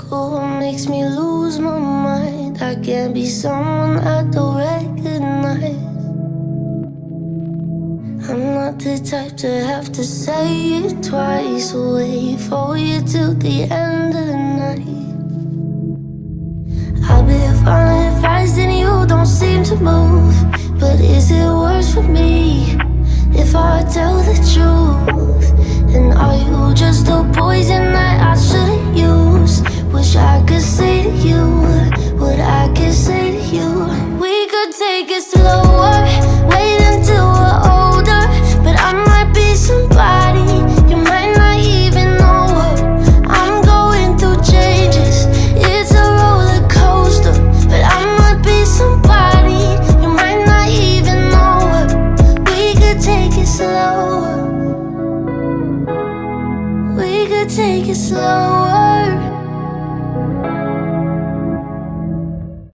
physical makes me lose my mind. I can't be someone I don't recognize. I'm not the type to have to say it twice. Wait for you till the end of the night. I've been falling fast and you don't seem to move. But is it worse for me if I tell the truth? And are you just a poison that I shouldn't use? Wish I could say to you what I could say to you. We could take it slower, wait until we're older. But I might be somebody you might not even know her. I'm going through changes, it's a roller coaster. But I might be somebody you might not even know her. We could take it slower, we could take it slower.